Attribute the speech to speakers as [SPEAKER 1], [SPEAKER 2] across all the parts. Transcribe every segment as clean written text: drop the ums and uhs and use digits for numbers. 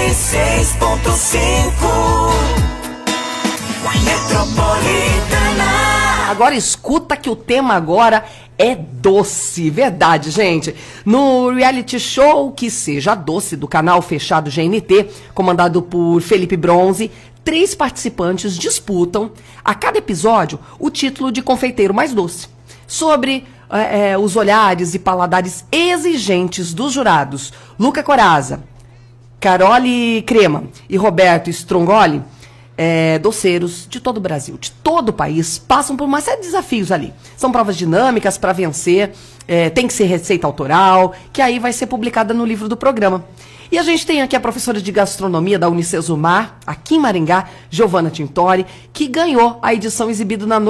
[SPEAKER 1] Metropolitana. Agora escuta que o tema agora é doce, verdade, gente. No reality show Que Seja Doce, do canal fechado GNT, comandado por Felipe Bronze, 3 participantes disputam, a cada episódio, o título de confeiteiro mais doce. Sobre os olhares e paladares exigentes dos jurados Luca Coraza, Carole Crema e Roberto Strongoli, doceiros de todo o Brasil, de todo o país, passam por uma série de desafios ali. São provas dinâmicas para vencer, tem que ser receita autoral, que aí vai ser publicada no livro do programa. E a gente tem aqui a professora de gastronomia da Unicesumar, aqui em Maringá, Giovana Tintori, que ganhou a edição exibida na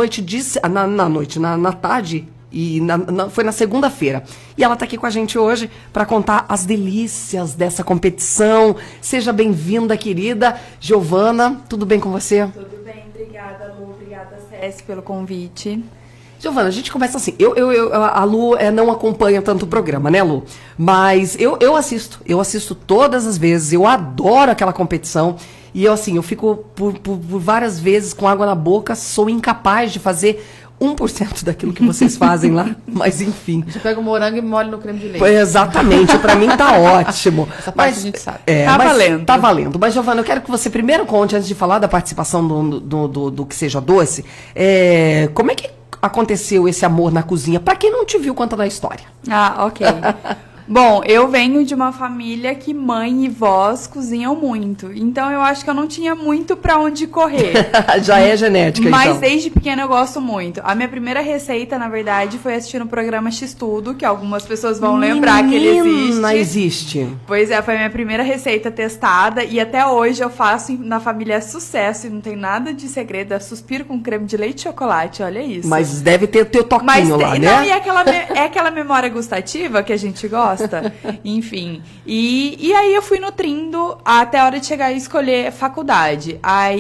[SPEAKER 1] tarde, e foi na segunda-feira. E ela está aqui com a gente hoje para contar as delícias dessa competição. Seja bem-vinda, querida Giovana. Tudo bem com você?
[SPEAKER 2] Tudo bem, obrigada, Lu. Obrigada, César, pelo convite.
[SPEAKER 1] Giovana, a gente começa assim. A Lu não acompanha tanto o programa, né, Lu? Mas eu assisto todas as vezes. Eu adoro aquela competição. E eu fico por várias vezes com água na boca. Sou incapaz de fazer 1% daquilo que vocês fazem lá, mas enfim.
[SPEAKER 3] Você pega o morango e molha no creme de leite.
[SPEAKER 1] Exatamente, pra mim tá ótimo.
[SPEAKER 3] Essa parte a gente sabe.
[SPEAKER 1] Valendo. Tá valendo. Mas, Giovana, eu quero que você primeiro conte, antes de falar da participação do Que Seja Doce, como é que aconteceu esse amor na cozinha? Pra quem não te viu, conta na história.
[SPEAKER 2] Ah, ok. Bom, eu venho de uma família que mãe e vós cozinham muito. Então, eu acho que eu não tinha muito pra onde correr.
[SPEAKER 1] Já é genética,
[SPEAKER 2] Mas
[SPEAKER 1] então.
[SPEAKER 2] desde pequena eu gosto muito. A minha primeira receita, na verdade, foi assistindo o programa X-Tudo, que algumas pessoas vão lembrar que ele existe.
[SPEAKER 1] Existe.
[SPEAKER 2] Pois é, foi a minha primeira receita testada. E até hoje eu faço na família é sucesso. E não tem nada de segredo. É suspiro com creme de leite e chocolate, olha isso.
[SPEAKER 1] Mas deve ter o teu toquinho lá, né?
[SPEAKER 2] Não, e é aquela memória gustativa que a gente gosta. Enfim. E aí eu fui nutrindo até a hora de chegar e escolher faculdade.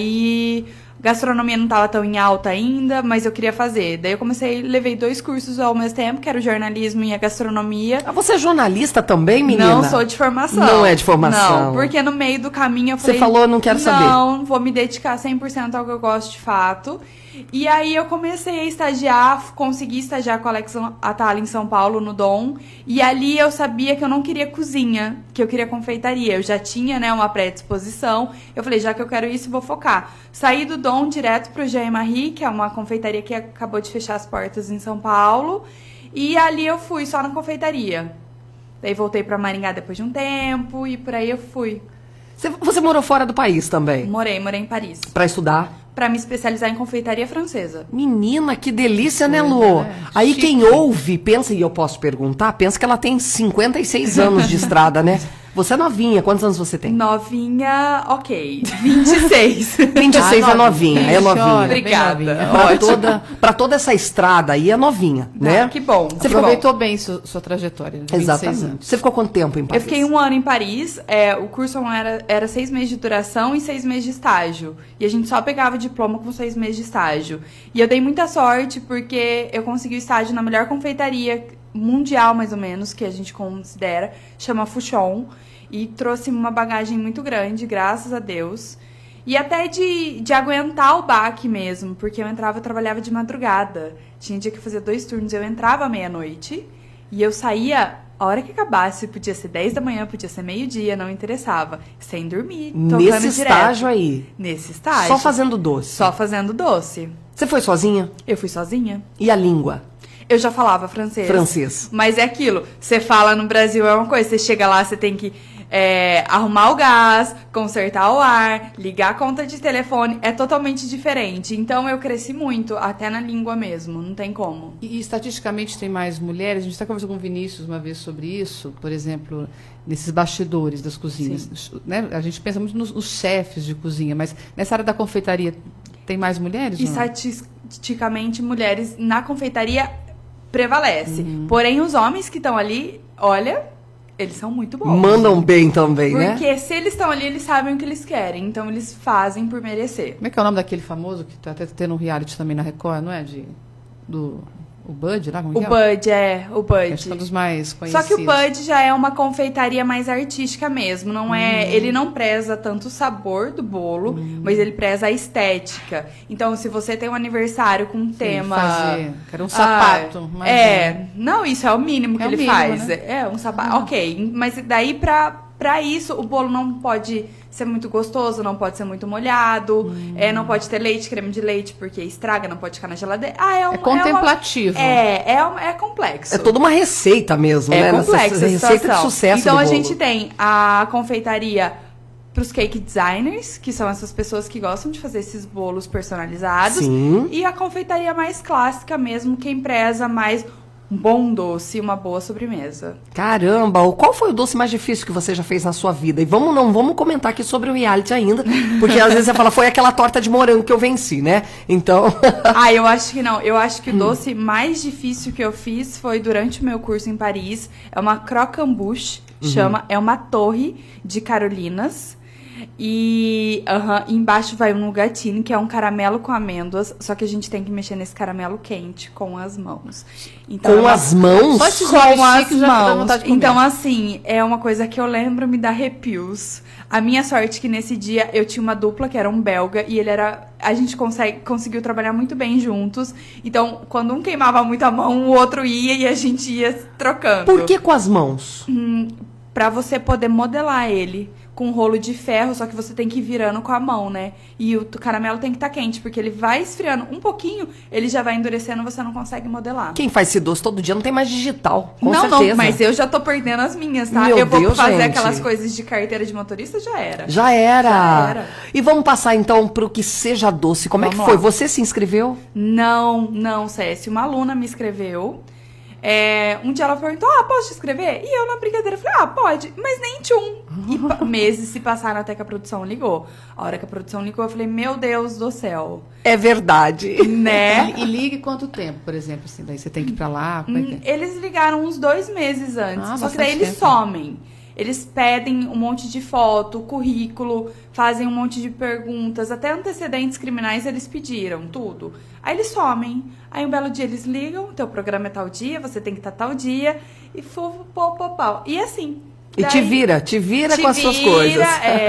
[SPEAKER 2] Aí gastronomia não estava tão em alta ainda, mas eu queria fazer. Daí eu levei 2 cursos ao mesmo tempo, que era o jornalismo e a gastronomia.
[SPEAKER 1] Ah, você é jornalista também, menina?
[SPEAKER 2] Não sou de formação.
[SPEAKER 1] Não é de formação.
[SPEAKER 2] Não, porque no meio do caminho eu falei...
[SPEAKER 1] Você falou, não quero saber.
[SPEAKER 2] Não, vou me dedicar 100% ao que eu gosto de fato. E aí eu comecei a estagiar, consegui estagiar com a Alex Atala em São Paulo, no Dom. E ali eu sabia que eu não queria cozinha, que eu queria confeitaria. Eu já tinha, né, uma predisposição. Eu falei, já que eu quero isso, vou focar. Saí do Dom direto pro Jean Marie, que é uma confeitaria que acabou de fechar as portas em São Paulo. E ali eu fui só na confeitaria. Daí voltei pra Maringá depois de um tempo e por aí eu fui.
[SPEAKER 1] Você morou fora do país também?
[SPEAKER 2] Morei em Paris.
[SPEAKER 1] Pra estudar?
[SPEAKER 2] Pra me especializar em confeitaria francesa.
[SPEAKER 1] Menina, que delícia, né, Lu? Aí
[SPEAKER 3] chique.
[SPEAKER 1] Quem ouve, pensa, e eu posso perguntar, pensa que ela tem 56 anos de estrada, né? Você é novinha, quantos anos você tem?
[SPEAKER 2] Novinha, ok. 26.
[SPEAKER 1] 26 é novinha, é novinha.
[SPEAKER 3] Chora,
[SPEAKER 2] Obrigada.
[SPEAKER 1] Pra toda essa estrada aí é novinha, né?
[SPEAKER 2] Que bom.
[SPEAKER 3] Você aproveitou bem sua trajetória. 26
[SPEAKER 1] Exatamente.
[SPEAKER 3] anos.
[SPEAKER 1] Você ficou quanto tempo em Paris?
[SPEAKER 2] Eu fiquei 1 ano em Paris. O curso era 6 meses de duração e 6 meses de estágio. E a gente só pegava diploma com 6 meses de estágio. E eu dei muita sorte porque eu consegui o estágio na melhor confeitaria mundial, mais ou menos, que a gente considera, chama Fouchon. E trouxe uma bagagem muito grande, graças a Deus. E até de aguentar o baque mesmo, porque eu trabalhava de madrugada. Tinha dia que fazia 2 turnos, eu entrava à meia-noite e eu saía a hora que acabasse. Podia ser 10 da manhã, podia ser meio-dia, não interessava. Sem dormir, tocando
[SPEAKER 1] Nesse
[SPEAKER 2] direto.
[SPEAKER 1] estágio aí?
[SPEAKER 2] Nesse estágio.
[SPEAKER 1] Só fazendo doce?
[SPEAKER 2] Só fazendo doce.
[SPEAKER 1] Você foi sozinha?
[SPEAKER 2] Eu fui sozinha.
[SPEAKER 1] E a língua?
[SPEAKER 2] Eu já falava francês.
[SPEAKER 1] Francês.
[SPEAKER 2] Mas é aquilo, você fala no Brasil é uma coisa, você chega lá, você tem que arrumar o gás, consertar o ar, ligar a conta de telefone, é totalmente diferente. Então eu cresci muito, até na língua mesmo, não tem como.
[SPEAKER 3] E estatisticamente tem mais mulheres? A gente está conversando com o Vinícius uma vez sobre isso, por exemplo, nesses bastidores das cozinhas. Né? A gente pensa muito nos chefes de cozinha, mas nessa área da confeitaria tem mais mulheres?
[SPEAKER 2] Estatisticamente, mulheres na confeitaria prevalece. Porém, os homens que estão ali, olha, eles são muito bons.
[SPEAKER 1] Mandam bem também, né?
[SPEAKER 2] Porque se eles estão ali, eles sabem o que eles querem. Então, eles fazem por merecer.
[SPEAKER 3] Como é que é o nome daquele famoso que está até tendo um reality também na Record, não é? O Bud lá? Como
[SPEAKER 2] O
[SPEAKER 3] que é?
[SPEAKER 2] Bud, o Bud.
[SPEAKER 3] Acho que é um dos mais conhecidos.
[SPEAKER 2] Só que o Bud já é uma confeitaria mais artística mesmo, não é? Ele não preza tanto o sabor do bolo, mas ele preza a estética. Então, se você tem um aniversário com um tema...
[SPEAKER 3] Quero um sapato.
[SPEAKER 2] Não, isso é o mínimo que
[SPEAKER 3] É o
[SPEAKER 2] ele
[SPEAKER 3] mínimo,
[SPEAKER 2] faz.
[SPEAKER 3] né?
[SPEAKER 2] É, um sapato, ok. Mas daí, pra isso, o bolo não pode ser muito gostoso, não pode ser muito molhado, não pode ter leite, creme de leite, porque estraga, não pode ficar na geladeira.
[SPEAKER 3] É contemplativo.
[SPEAKER 2] É complexo.
[SPEAKER 1] É toda uma receita mesmo, né?
[SPEAKER 2] Complexo
[SPEAKER 1] Receita de sucesso
[SPEAKER 2] Então
[SPEAKER 1] do
[SPEAKER 2] a
[SPEAKER 1] bolo.
[SPEAKER 2] gente tem a confeitaria para os cake designers, que são essas pessoas que gostam de fazer esses bolos personalizados.
[SPEAKER 1] Sim.
[SPEAKER 2] E a confeitaria mais clássica mesmo, quem preza mais um bom doce e uma boa sobremesa.
[SPEAKER 1] Caramba, qual foi o doce mais difícil que você já fez na sua vida? E não vamos comentar aqui sobre o reality ainda, porque às vezes você fala, foi aquela torta de morango que eu venci, né? Então...
[SPEAKER 2] Eu acho que não. Eu acho que o doce mais difícil que eu fiz foi durante o meu curso em Paris. É uma croquembouche, é uma torre de carolinas. E embaixo vai um nougatine, que é um caramelo com amêndoas, só que a gente tem que mexer nesse caramelo quente com as mãos. Então,
[SPEAKER 1] com as mãos?
[SPEAKER 3] Só esse
[SPEAKER 2] com as
[SPEAKER 3] já dá
[SPEAKER 2] mãos.
[SPEAKER 3] vontade de comer.
[SPEAKER 2] Então, assim, é uma coisa que eu lembro, me dá arrepios. A minha sorte é que nesse dia eu tinha uma dupla que era um belga e ele era... A gente conseguiu trabalhar muito bem juntos. Então, quando um queimava muito a mão, o outro ia e a gente ia trocando.
[SPEAKER 1] Por que com as mãos?
[SPEAKER 2] Pra você poder modelar ele com um rolo de ferro, só que você tem que ir virando com a mão, né? E o caramelo tem que estar quente, porque ele vai esfriando um pouquinho, ele já vai endurecendo, você não consegue modelar.
[SPEAKER 1] Quem faz esse doce todo dia não tem mais digital, com
[SPEAKER 2] não,
[SPEAKER 1] certeza.
[SPEAKER 2] Não, mas eu já tô perdendo as minhas, tá?
[SPEAKER 1] Meu
[SPEAKER 2] eu vou
[SPEAKER 1] Deus,
[SPEAKER 2] fazer
[SPEAKER 1] gente.
[SPEAKER 2] aquelas coisas de carteira de motorista, já era.
[SPEAKER 1] Já era.
[SPEAKER 2] Já era.
[SPEAKER 1] E vamos passar então pro que seja doce. Como é que
[SPEAKER 2] Vamos
[SPEAKER 1] foi?
[SPEAKER 2] lá.
[SPEAKER 1] Você se inscreveu?
[SPEAKER 2] Não, Cécio. Uma aluna me escreveu. Um dia ela perguntou, posso te escrever? E eu na brincadeira falei, pode, mas nem tchum. E meses se passaram até que a produção ligou. A hora que a produção ligou, eu falei, meu Deus do céu.
[SPEAKER 1] É verdade.
[SPEAKER 2] Né?
[SPEAKER 3] E ligue quanto tempo, por exemplo? Assim, daí você tem que ir pra lá? Como é que é?
[SPEAKER 2] Eles ligaram uns 2 meses antes. Só que daí
[SPEAKER 3] bastante
[SPEAKER 2] eles
[SPEAKER 3] tempo.
[SPEAKER 2] somem. Eles pedem um monte de foto, currículo, fazem um monte de perguntas, até antecedentes criminais eles pediram, tudo. Aí eles somem. Aí um belo dia eles ligam, teu programa é tal dia, você tem que estar tal dia, e pau. E assim...
[SPEAKER 1] E te vira com as suas coisas.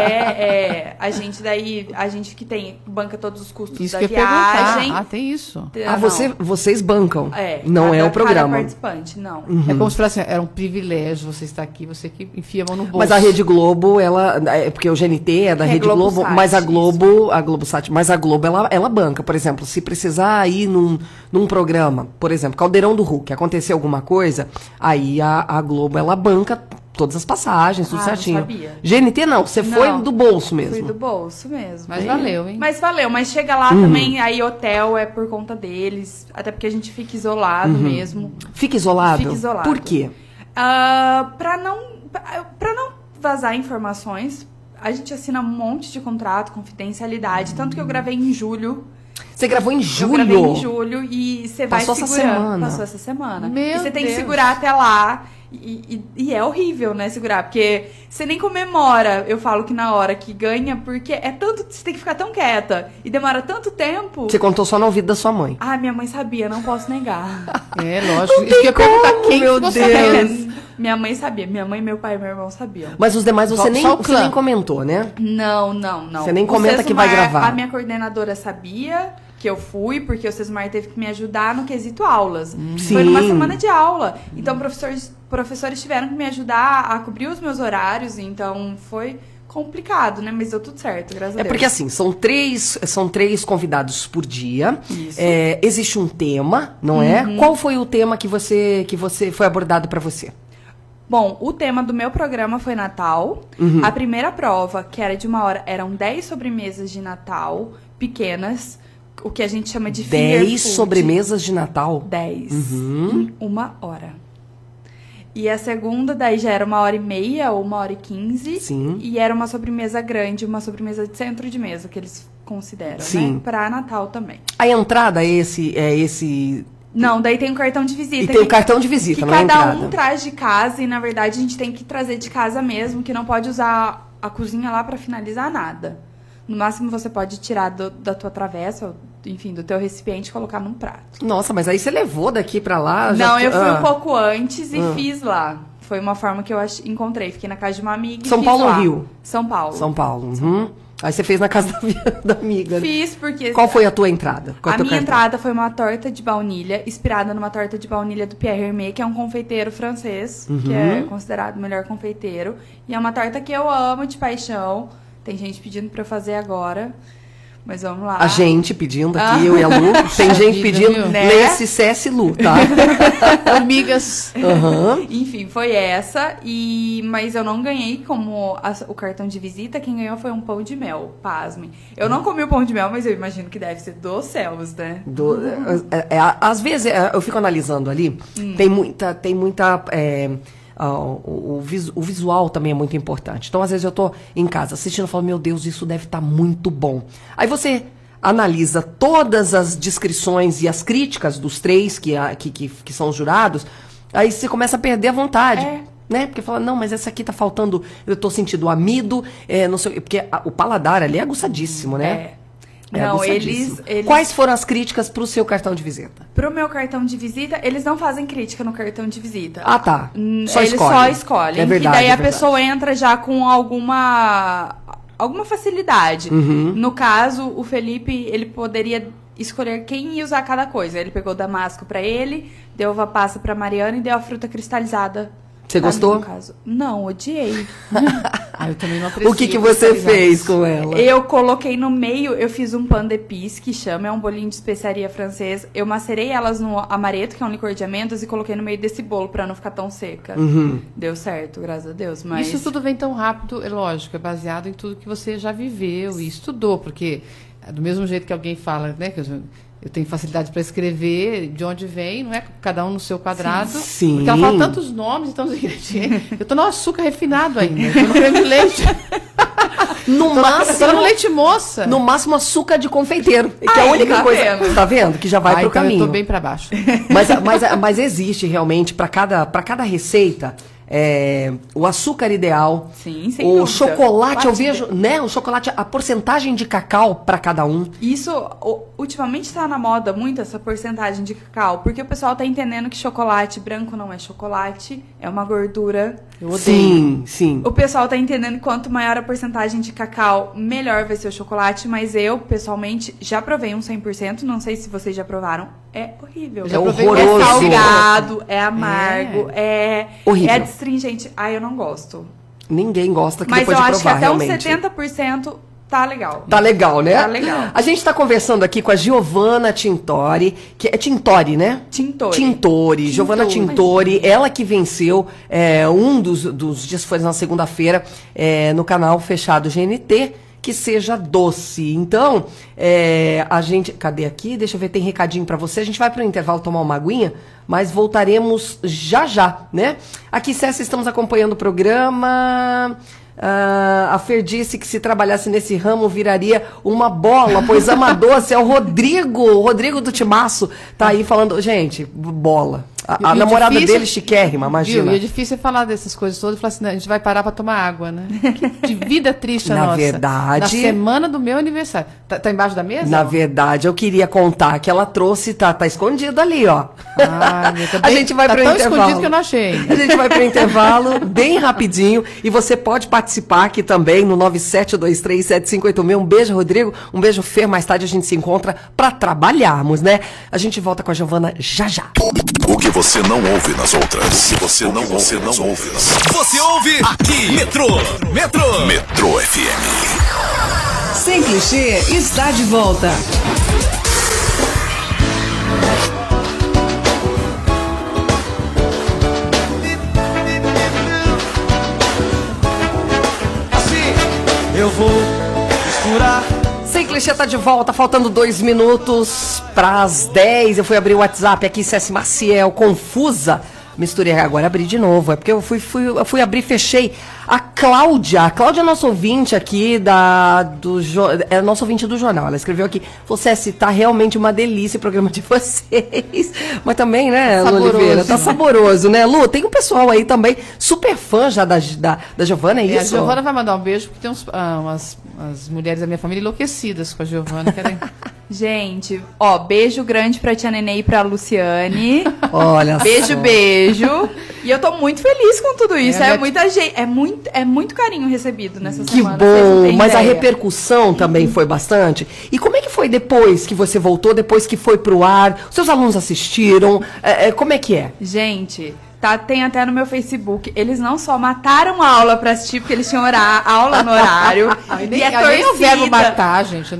[SPEAKER 2] A gente que banca todos os custos
[SPEAKER 3] Isso
[SPEAKER 2] da
[SPEAKER 3] que eu ia perguntar.
[SPEAKER 2] viagem.
[SPEAKER 3] Tem isso.
[SPEAKER 1] Vocês bancam. Não
[SPEAKER 2] cada,
[SPEAKER 1] é o programa.
[SPEAKER 2] Cada participante, não.
[SPEAKER 3] É como se fosse assim, era um privilégio você estar aqui, você que enfia a mão no bolso.
[SPEAKER 1] Mas a Rede Globo, porque o GNT é da Rede Globo, mas a Globosat, mas a Globo, ela banca. Por exemplo, se precisar ir num programa, por exemplo, Caldeirão do Hulk, acontecer alguma coisa, aí a Globo, ela banca todas as passagens, tudo certinho.
[SPEAKER 2] Não sabia.
[SPEAKER 1] GNT não, você foi do bolso mesmo.
[SPEAKER 2] Fui do bolso mesmo.
[SPEAKER 3] Mas valeu, hein?
[SPEAKER 2] Mas chega lá também, aí hotel é por conta deles, até porque a gente fica isolado mesmo.
[SPEAKER 1] Fica isolado?
[SPEAKER 2] Fica isolado.
[SPEAKER 1] Por quê?
[SPEAKER 2] Pra não vazar informações, a gente assina um monte de contrato, confidencialidade, tanto que eu gravei em julho.
[SPEAKER 1] Você gravou em julho?
[SPEAKER 2] Eu gravei em julho e você vai
[SPEAKER 1] Passou
[SPEAKER 2] segurando.
[SPEAKER 1] essa semana.
[SPEAKER 2] Passou essa semana.
[SPEAKER 3] Meu
[SPEAKER 2] e você tem que
[SPEAKER 3] Deus.
[SPEAKER 2] segurar até lá. E é horrível, né, segurar, porque você nem comemora, eu falo que na hora que ganha, porque você tem que ficar tão quieta, e demora tanto tempo.
[SPEAKER 1] Você contou só no ouvido da sua mãe.
[SPEAKER 2] Minha mãe sabia, não posso negar.
[SPEAKER 3] Lógico. Isso que eu ia perguntar quem
[SPEAKER 1] meu
[SPEAKER 3] ficou
[SPEAKER 1] Deus.
[SPEAKER 3] sabendo.
[SPEAKER 2] Minha mãe sabia, minha mãe, meu pai e meu irmão sabiam.
[SPEAKER 1] Mas os demais você
[SPEAKER 3] Só
[SPEAKER 1] nem
[SPEAKER 3] o clã.
[SPEAKER 1] comentou, né?
[SPEAKER 2] Não.
[SPEAKER 1] Você nem comenta que vai gravar.
[SPEAKER 2] A minha coordenadora sabia que eu fui, porque o Sesmar teve que me ajudar no quesito aulas. Foi numa semana de aula. Então, professores tiveram que me ajudar a cobrir os meus horários, então foi complicado, né? Mas deu tudo certo, graças a Deus.
[SPEAKER 1] Porque assim, são três convidados por dia.
[SPEAKER 2] Isso.
[SPEAKER 1] Existe um tema, não é? Qual foi o tema que você foi abordado pra você?
[SPEAKER 2] Bom, o tema do meu programa foi Natal. A primeira prova, que era de 1 hora, eram 10 sobremesas de Natal, pequenas, o que a gente chama de finger
[SPEAKER 1] 10
[SPEAKER 2] food.
[SPEAKER 1] sobremesas de Natal?
[SPEAKER 2] 10 em 1 hora. E a segunda, daí já era 1h30 ou 1h15.
[SPEAKER 1] Sim.
[SPEAKER 2] E era uma sobremesa grande, uma sobremesa de centro de mesa, que eles consideram,
[SPEAKER 1] Sim.
[SPEAKER 2] né? Pra Natal também.
[SPEAKER 1] A entrada é esse...
[SPEAKER 2] Não, daí tem o cartão de visita.
[SPEAKER 1] E tem o cartão de visita,
[SPEAKER 2] que
[SPEAKER 1] não é a
[SPEAKER 2] cada
[SPEAKER 1] entrada.
[SPEAKER 2] um traz de casa e, na verdade, a gente tem que trazer de casa mesmo, que não pode usar a cozinha lá pra finalizar nada. No máximo você pode tirar da tua travessa, enfim, do teu recipiente e colocar num prato.
[SPEAKER 1] Nossa, mas aí você levou daqui pra lá?
[SPEAKER 2] Não, eu fui um pouco antes e fiz lá. Foi uma forma que eu encontrei. Fiquei na casa de uma amiga e
[SPEAKER 1] São
[SPEAKER 2] fiz
[SPEAKER 1] Paulo
[SPEAKER 2] lá.
[SPEAKER 1] ou Rio?
[SPEAKER 2] São Paulo.
[SPEAKER 1] São Paulo. Uhum. Aí você fez na casa da amiga.
[SPEAKER 2] Fiz porque...
[SPEAKER 1] Qual foi a tua entrada? Qual
[SPEAKER 2] a
[SPEAKER 1] teu
[SPEAKER 2] minha
[SPEAKER 1] cartão?
[SPEAKER 2] entrada foi uma torta de baunilha, inspirada numa torta de baunilha do Pierre Hermé, que é um confeiteiro francês, que é considerado o melhor confeiteiro. E é uma torta que eu amo de paixão. Tem gente pedindo pra eu fazer agora. Mas vamos lá.
[SPEAKER 1] A gente pedindo aqui, eu e a Lu. Tem gente pedindo,
[SPEAKER 2] né?
[SPEAKER 1] Lê-se CS Lu, tá?
[SPEAKER 3] Amigas.
[SPEAKER 2] Enfim, foi essa. Mas eu não ganhei como o cartão de visita. Quem ganhou foi um pão de mel, pasmem. Eu não comi o pão de mel, mas eu imagino que deve ser dos céus, né?
[SPEAKER 1] Às vezes, eu fico analisando ali, tem muita o visual também é muito importante. Então, às vezes, eu tô em casa assistindo e falo, meu Deus, isso deve estar muito bom. Aí você analisa todas as descrições e as críticas dos três que são os jurados, aí você começa a perder a vontade. Né? Porque fala, não, mas essa aqui tá faltando, eu tô sentindo amido, não sei, porque o paladar ali é aguçadíssimo, né?
[SPEAKER 2] Não, eles...
[SPEAKER 1] Quais foram as críticas pro seu cartão de visita?
[SPEAKER 2] Pro meu cartão de visita, eles não fazem crítica no cartão de visita.
[SPEAKER 1] Ah, tá.
[SPEAKER 2] Eles só escolhem.
[SPEAKER 1] É verdade,
[SPEAKER 2] e daí
[SPEAKER 1] é
[SPEAKER 2] a pessoa entra já com alguma facilidade. No caso, o Felipe, ele poderia escolher quem ia usar cada coisa. Ele pegou o damasco pra ele, deu uva passa pra Mariana e deu a fruta cristalizada.
[SPEAKER 1] Você gostou?
[SPEAKER 2] No caso. Não, odiei.
[SPEAKER 3] Eu também não aprecio.
[SPEAKER 1] O que você fez com ela?
[SPEAKER 2] Eu coloquei no meio, eu fiz um pain d'épices, que chama, é um bolinho de especiaria francês. Eu macerei elas no amaretto, que é um licor de amêndoas, e coloquei no meio desse bolo pra não ficar tão seca. Deu certo, graças a Deus. Mas...
[SPEAKER 3] Isso tudo vem tão rápido, é lógico, é baseado em tudo que você já viveu e estudou, porque do mesmo jeito que alguém fala, né, que eu tenho facilidade para escrever, de onde vem, não é? Cada um no seu quadrado.
[SPEAKER 1] Sim.
[SPEAKER 3] Porque ela fala tantos nomes e tantos ingredientes. Eu tô no açúcar refinado ainda. Eu tô no creme de leite.
[SPEAKER 1] No máximo...
[SPEAKER 3] Tô no leite moça.
[SPEAKER 1] No máximo açúcar de confeiteiro. Que é a única
[SPEAKER 2] tá
[SPEAKER 1] coisa...
[SPEAKER 2] vendo?
[SPEAKER 1] Tá vendo? Que já vai pro
[SPEAKER 3] então
[SPEAKER 1] caminho.
[SPEAKER 3] Eu tô bem para baixo.
[SPEAKER 1] Mas existe realmente, para cada receita... o açúcar ideal,
[SPEAKER 2] sim, sem
[SPEAKER 1] o
[SPEAKER 2] dúvida.
[SPEAKER 1] chocolate, eu vejo, né? O chocolate, a porcentagem de cacau para cada um.
[SPEAKER 2] Isso, ultimamente tá na moda muito essa porcentagem de cacau, porque o pessoal tá entendendo que chocolate branco não é chocolate, é uma gordura.
[SPEAKER 3] Eu odeio.
[SPEAKER 1] Sim, sim.
[SPEAKER 2] O pessoal tá entendendo que quanto maior a porcentagem de cacau, melhor vai ser o chocolate, mas eu, pessoalmente, já provei um 100%, não sei se vocês já provaram, é horrível.
[SPEAKER 1] É horroroso.
[SPEAKER 2] É salgado, é amargo, é
[SPEAKER 1] horrível.
[SPEAKER 2] É astringente. Ai, eu não gosto.
[SPEAKER 1] Ninguém gosta que
[SPEAKER 2] mas
[SPEAKER 1] depois de provar,
[SPEAKER 2] acho que até
[SPEAKER 1] realmente.
[SPEAKER 2] Uns 70% tá legal.
[SPEAKER 1] Tá legal, né?
[SPEAKER 2] Tá legal.
[SPEAKER 1] A gente tá conversando aqui com a Giovanna Tintori, que é Tintori, né? Tintori. Giovanna Tintori, ela que venceu um dos dias, foi na segunda-feira, no canal fechado GNT, que seja doce. Então, a gente... Cadê aqui? Deixa eu ver, tem recadinho pra você. A gente vai pro intervalo tomar uma aguinha, mas voltaremos já, né? Aqui, César, estamos acompanhando o programa... a Fer disse que se trabalhasse nesse ramo viraria uma bola, pois ama doce. É o Rodrigo do Timaço, tá aí falando, gente, bola. A namorada dele chiquérrima, imagina.
[SPEAKER 3] Viu? E é difícil falar dessas coisas todas e falar assim, a gente vai parar pra tomar água, né? Que vida triste a
[SPEAKER 1] Na
[SPEAKER 3] nossa.
[SPEAKER 1] verdade...
[SPEAKER 3] Na semana do meu aniversário. Tá embaixo da mesa?
[SPEAKER 1] Na verdade, eu queria contar que ela trouxe, tá escondido ali, ó. A gente vai pro
[SPEAKER 3] tão
[SPEAKER 1] intervalo.
[SPEAKER 3] Escondido que eu não achei.
[SPEAKER 1] A gente vai pro intervalo bem rapidinho e você pode participar aqui também no 97237586. Um beijo, Rodrigo. Um beijo, Fer. Mais tarde a gente se encontra pra trabalharmos, né? A gente volta com a Giovanna já.
[SPEAKER 4] O que você não ouve nas outras. Você não ouve. Você ouve aqui. Metrô FM.
[SPEAKER 5] Sem Clichê está de volta.
[SPEAKER 6] Eu vou misturar.
[SPEAKER 1] Sem Clichê tá de volta, faltando 2 minutos pras 10. Eu fui abrir o WhatsApp aqui, César Maciel, confusa. misturei, agora abri de novo. É porque eu fui abrir, fechei. A Cláudia é nossa ouvinte aqui é nossa ouvinte do jornal. Ela escreveu aqui, você tá realmente uma delícia o programa de vocês. Mas também, né, Lu Oliveira? Tá saboroso, né? Lu, tem um pessoal aí também, super fã já da Giovana, é isso?
[SPEAKER 3] A Giovana vai mandar um beijo, porque tem umas mulheres da minha família enlouquecidas com a Giovana.
[SPEAKER 2] Gente, ó, beijo grande pra Tia Nenê e pra Luciane.
[SPEAKER 1] Olha
[SPEAKER 2] beijo,
[SPEAKER 1] só.
[SPEAKER 2] Beijo. E eu tô muito feliz com tudo isso. Muita gente, é muito carinho recebido nessa semana.
[SPEAKER 1] Que bom, mas a repercussão também foi bastante. E como é que foi depois que você voltou, depois que foi pro ar? Seus alunos assistiram? Como é que é?
[SPEAKER 2] Gente, tem até no meu Facebook. Eles não só mataram a aula pra assistir, porque eles tinham aula no horário.
[SPEAKER 3] E a torcida... o verbo matar, gente.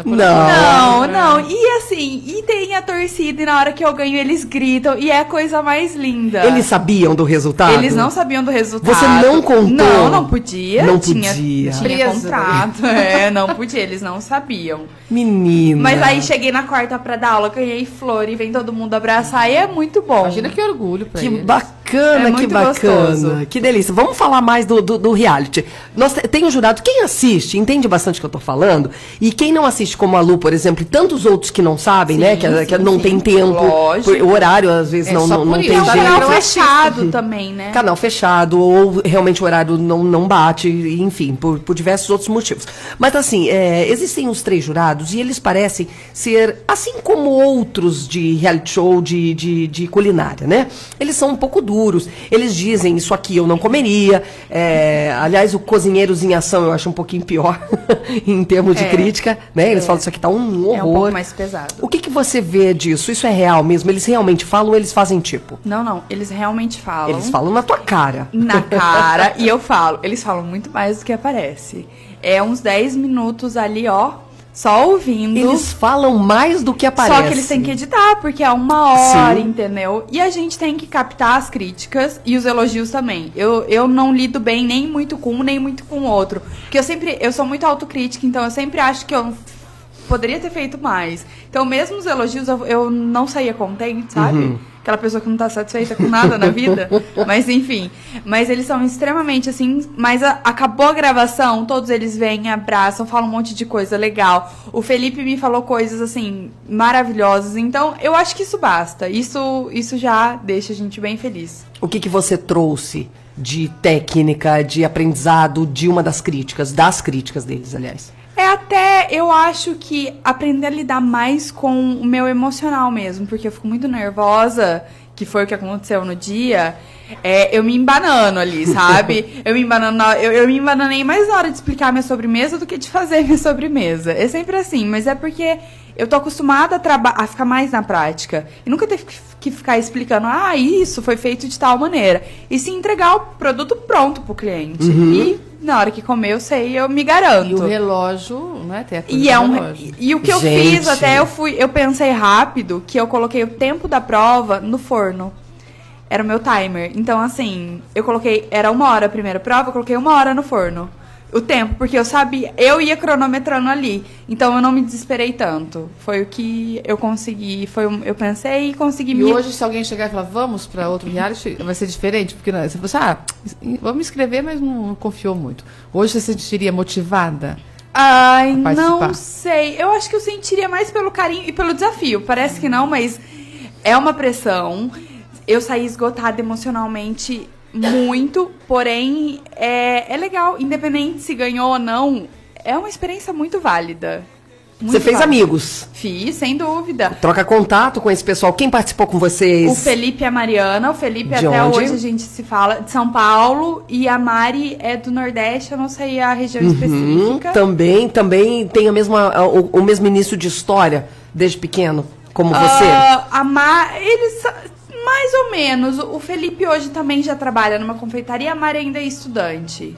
[SPEAKER 2] Não. E assim, e tem a torcida, e na hora que eu ganho, eles gritam. E é a coisa mais linda.
[SPEAKER 1] Eles sabiam do resultado?
[SPEAKER 2] Eles não sabiam do resultado.
[SPEAKER 1] Você não contou?
[SPEAKER 2] Não podia.
[SPEAKER 1] Não podia.
[SPEAKER 2] Tinha contrato. Não podia, eles não sabiam.
[SPEAKER 1] Menina.
[SPEAKER 2] Mas aí cheguei na quarta pra dar aula, ganhei flor e vem todo mundo abraçar. E é muito bom.
[SPEAKER 3] Imagina que orgulho pra eles.
[SPEAKER 1] Que bacana, que bacana. Gostoso. Que delícia. Vamos falar mais do reality. Tem um jurado, quem assiste, entende bastante o que eu tô falando, e quem não assiste, como a Lu, por exemplo, e tantos outros que não sabem, né, que não tem tempo, o horário às vezes não tem jeito.
[SPEAKER 2] Canal fechado também, né?
[SPEAKER 1] Canal fechado, ou realmente o horário não bate, enfim, por diversos outros motivos. Mas assim, existem os 3 jurados, e eles parecem ser, assim como outros de reality show de culinária, né? Eles são um pouco duros, eles dizem, isso aqui eu não comeria. Aliás, o Cozinheiros em Ação eu acho um pouquinho pior em termos de crítica, né? Eles falam isso aqui tá um horror.
[SPEAKER 2] É um pouco mais pesado.
[SPEAKER 1] O que você vê disso? Isso é real mesmo? Eles realmente falam ou eles fazem tipo?
[SPEAKER 2] Não, eles realmente falam.
[SPEAKER 1] Eles falam na tua cara.
[SPEAKER 2] Na cara, e eu falo. Eles falam muito mais do que aparece. É uns 10 minutos ali, ó, só ouvindo.
[SPEAKER 1] Eles falam mais do que aparece.
[SPEAKER 2] Só que eles têm que editar, porque é 1 hora, entendeu? E a gente tem que captar as críticas e os elogios também. Eu não lido bem nem muito com um, nem muito com o outro. Porque eu sou muito autocrítica, então eu sempre acho que eu poderia ter feito mais. Então, mesmo os elogios, eu não saía contente, sabe?
[SPEAKER 1] Uhum.
[SPEAKER 2] Aquela pessoa que não tá satisfeita com nada na vida. Mas, enfim. Mas eles são extremamente, assim... Mas acabou a gravação, todos eles vêm, abraçam, falam um monte de coisa legal. O Felipe me falou coisas, assim, maravilhosas. Então, eu acho que isso basta. Isso já deixa a gente bem feliz.
[SPEAKER 1] O que você trouxe de técnica, de aprendizado, de uma das críticas deles, aliás?
[SPEAKER 2] Eu acho que aprender a lidar mais com o meu emocional mesmo, porque eu fico muito nervosa, que foi o que aconteceu no dia, eu me embanano ali, sabe? eu me embananei mais na hora de explicar minha sobremesa do que de fazer minha sobremesa. É sempre assim, mas é porque eu tô acostumada a ficar mais na prática. E nunca ter que ficar explicando, isso foi feito de tal maneira. E se entregar o produto pronto pro cliente.
[SPEAKER 1] Uhum.
[SPEAKER 2] E na hora que comer, eu me garanto.
[SPEAKER 3] E o relógio, não é? Tem
[SPEAKER 2] relógio. E o que eu fiz, eu pensei rápido, que eu coloquei o tempo da prova no forno. Era o meu timer. Então, assim, era 1 hora a primeira prova, eu coloquei 1 hora no forno. O tempo, porque eu sabia, eu ia cronometrando ali. Então eu não me desesperei tanto. Foi o que eu consegui, eu pensei e consegui
[SPEAKER 3] E hoje, se alguém chegar e falar, vamos para outro reality, vai ser diferente? Porque você fala assim, vamos me inscrever, mas não confiou muito. Hoje você se sentiria motivada?
[SPEAKER 2] Ai, não sei. Eu acho que eu sentiria mais pelo carinho e pelo desafio. Parece que não, mas é uma pressão. Eu saí esgotada emocionalmente muito, porém é legal, independente se ganhou ou não, é uma experiência muito válida.
[SPEAKER 1] Você fez amigos?
[SPEAKER 2] Fiz, sem dúvida.
[SPEAKER 1] Troca contato com esse pessoal. Quem participou com vocês?
[SPEAKER 2] O Felipe e a Mariana. O Felipe até hoje a gente se fala de São Paulo e a Mari é do Nordeste, eu não sei a região específica.
[SPEAKER 1] Também tem o mesmo início de história desde pequeno, como você?
[SPEAKER 2] Eles mais ou menos. O Felipe hoje também já trabalha numa confeitaria, a Mari ainda é estudante.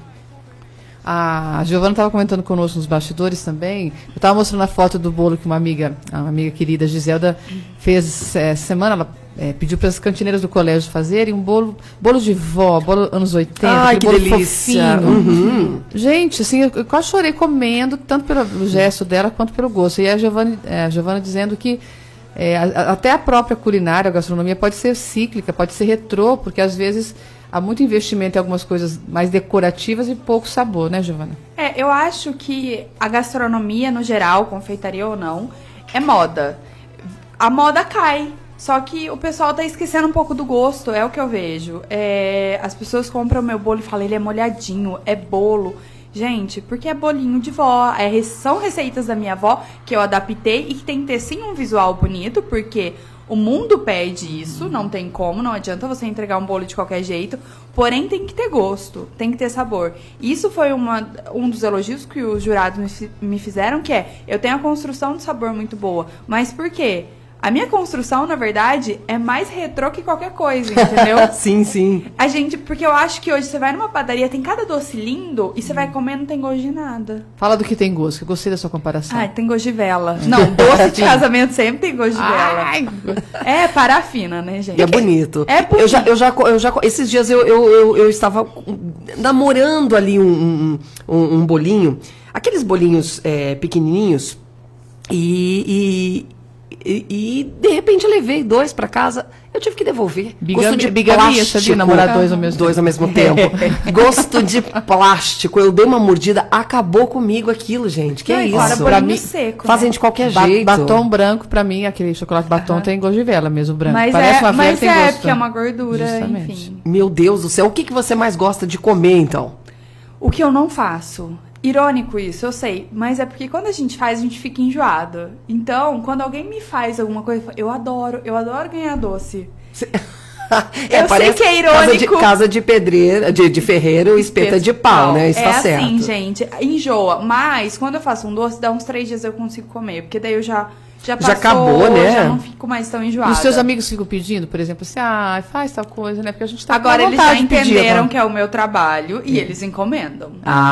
[SPEAKER 3] A Giovana estava comentando conosco nos bastidores também. Eu estava mostrando a foto do bolo que uma amiga querida, Giselda, fez semana. Ela pediu para as cantineiras do colégio fazerem um bolo de vó, bolo anos 80.
[SPEAKER 1] Ai, que
[SPEAKER 3] bolo
[SPEAKER 1] delícia!
[SPEAKER 3] Fofinho. Uhum. Gente, assim, eu quase chorei comendo, tanto pelo gesto dela quanto pelo gosto. E a Giovana dizendo que Até a própria culinária, a gastronomia pode ser cíclica, pode ser retrô, porque às vezes há muito investimento em algumas coisas mais decorativas e pouco sabor, né, Giovana?
[SPEAKER 2] Eu acho que a gastronomia, no geral, confeitaria ou não, é moda. A moda cai. Só que o pessoal tá esquecendo um pouco do gosto, é o que eu vejo. As pessoas compram o meu bolo e falam, ele é molhadinho, é bolo. Gente, porque é bolinho de vó. São receitas da minha avó que eu adaptei e que tem que ter sim um visual bonito, porque o mundo pede isso, não tem como, não adianta você entregar um bolo de qualquer jeito. Porém, tem que ter gosto, tem que ter sabor. Isso foi um dos elogios que os jurados me fizeram, que eu tenho a construção de sabor muito boa. Mas por quê? A minha construção, na verdade, é mais retrô que qualquer coisa, entendeu?
[SPEAKER 1] Sim, sim.
[SPEAKER 2] Porque eu acho que hoje você vai numa padaria, tem cada doce lindo, e você vai comer, não tem gosto de nada.
[SPEAKER 3] Fala do que tem gosto, que eu gostei da sua comparação.
[SPEAKER 2] Tem gosto de vela. Não, doce de casamento sempre tem gosto de vela. É parafina, né, gente?
[SPEAKER 1] E é bonito.
[SPEAKER 2] É bonito.
[SPEAKER 1] Esses dias eu estava namorando ali um bolinho, aqueles bolinhos pequenininhos, e de repente eu levei 2 pra casa, eu tive que devolver. Gosto de
[SPEAKER 3] bigamia, sabia? Namorar 2 ao mesmo tempo.
[SPEAKER 1] 2 ao mesmo tempo. Gosto de plástico. Eu dei uma mordida, acabou comigo aquilo, gente. Que é isso?
[SPEAKER 2] Agora,
[SPEAKER 1] Pra mim,
[SPEAKER 2] seco,
[SPEAKER 1] fazem de qualquer jeito.
[SPEAKER 3] Batom branco, pra mim, aquele chocolate batom tem gosto de vela mesmo, branco.
[SPEAKER 2] Mas
[SPEAKER 3] parece uma vela, tem gosto.
[SPEAKER 2] Porque é uma gordura,
[SPEAKER 3] Justamente.
[SPEAKER 2] enfim.
[SPEAKER 1] Meu Deus do céu, o que você mais gosta de comer, então?
[SPEAKER 2] O que eu não faço. Irônico isso, eu sei, mas é porque quando a gente faz, a gente fica enjoado. Então, quando alguém me faz alguma coisa, eu adoro ganhar doce. Eu sei que é irônico.
[SPEAKER 1] Casa de pedreiro, de ferreiro, espeta de pau, né? Isso tá certo.
[SPEAKER 2] Assim, gente, enjoa. Mas, quando eu faço um doce, dá uns 3 dias eu consigo comer. Porque daí eu já passou,
[SPEAKER 1] acabou, né?
[SPEAKER 2] Já não fico mais tão enjoada.
[SPEAKER 3] E os seus amigos ficam pedindo, por exemplo, assim, faz tal coisa, né? Porque a gente tá
[SPEAKER 2] Agora
[SPEAKER 3] com
[SPEAKER 2] eles já
[SPEAKER 3] vontade de pedir,
[SPEAKER 2] entenderam que é o meu trabalho e eles encomendam.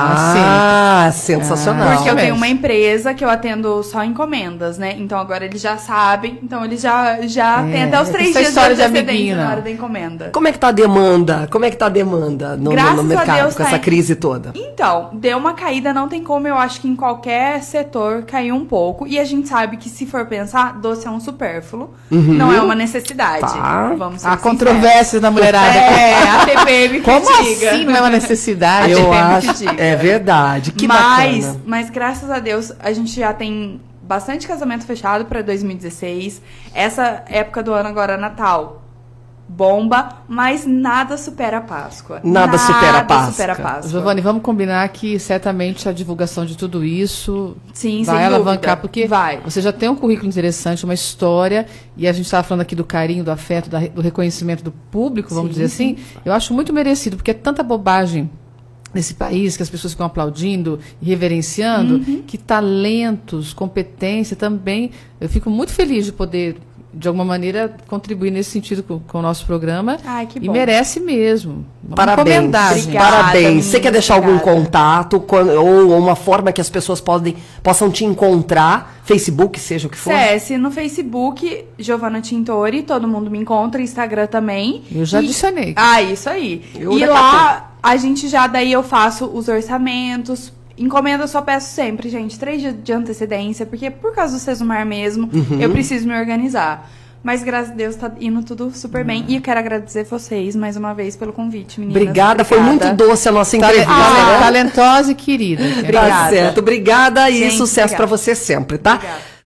[SPEAKER 1] Sensacional.
[SPEAKER 2] Porque eu tenho uma empresa que eu atendo só encomendas, né? Então agora eles já sabem, então eles já têm até os 3 dias de antecedência na hora da encomenda.
[SPEAKER 1] Como é que tá a demanda? no mercado,
[SPEAKER 2] Deus,
[SPEAKER 1] com essa crise toda?
[SPEAKER 2] Então, deu uma caída, não tem como, eu acho que em qualquer setor caiu um pouco. E a gente sabe que se for pensar, doce é um supérfluo, não é uma necessidade.
[SPEAKER 1] Tá.
[SPEAKER 2] Vamos ser
[SPEAKER 3] Há
[SPEAKER 2] sinceros.
[SPEAKER 3] controvérsias na mulherada.
[SPEAKER 2] A TPM que
[SPEAKER 3] Como
[SPEAKER 2] diga.
[SPEAKER 3] assim não é uma necessidade?
[SPEAKER 1] Eu
[SPEAKER 2] TPM
[SPEAKER 1] acho.
[SPEAKER 2] que diga.
[SPEAKER 1] É verdade. Que bacana.
[SPEAKER 2] Mas graças a Deus, a gente já tem bastante casamento fechado para 2016. Essa época do ano agora, Natal, bomba, mas nada supera a Páscoa.
[SPEAKER 1] Nada supera a Páscoa.
[SPEAKER 3] Giovanni, vamos combinar que certamente a divulgação de tudo isso
[SPEAKER 2] Sim,
[SPEAKER 3] vai
[SPEAKER 2] sem
[SPEAKER 3] alavancar,
[SPEAKER 2] dúvida.
[SPEAKER 3] porque
[SPEAKER 2] Vai.
[SPEAKER 3] você já tem um currículo interessante, uma história, e a gente estava falando aqui do carinho, do afeto, do reconhecimento do público, vamos dizer assim. Eu acho muito merecido, porque é tanta bobagem nesse país, que as pessoas ficam aplaudindo e reverenciando, que talentos, competência também. Eu fico muito feliz de poder, de alguma maneira, contribuir nesse sentido com o nosso programa.
[SPEAKER 2] Ai, que
[SPEAKER 3] e
[SPEAKER 2] bom.
[SPEAKER 3] merece mesmo. Vamos
[SPEAKER 1] Parabéns.
[SPEAKER 3] encomendar, gente.
[SPEAKER 2] Obrigada,
[SPEAKER 1] Parabéns.
[SPEAKER 2] menina,
[SPEAKER 1] Você quer deixar algum
[SPEAKER 2] obrigada.
[SPEAKER 1] contato ou uma forma que as pessoas possam te encontrar? Facebook, seja o que for?
[SPEAKER 2] CS no Facebook, Giovana Tintori, todo mundo me encontra, Instagram também.
[SPEAKER 3] Eu já adicionei.
[SPEAKER 2] Isso aí.
[SPEAKER 1] Eu
[SPEAKER 2] E
[SPEAKER 1] daqui a
[SPEAKER 2] lá, a gente daí eu faço os orçamentos. Encomenda eu só peço sempre, gente, 3 dias de antecedência, porque por causa do Sesumar mesmo, eu preciso me organizar. Mas graças a Deus tá indo tudo super bem. E eu quero agradecer vocês mais uma vez pelo convite, meninas.
[SPEAKER 1] Obrigada, foi muito doce a nossa entrevista.
[SPEAKER 3] Talentosa e querida.
[SPEAKER 1] Tá
[SPEAKER 2] Obrigada.
[SPEAKER 1] certo, obrigada e
[SPEAKER 2] Gente,
[SPEAKER 1] sucesso
[SPEAKER 2] obrigada.
[SPEAKER 1] pra você sempre, tá?
[SPEAKER 2] Obrigada.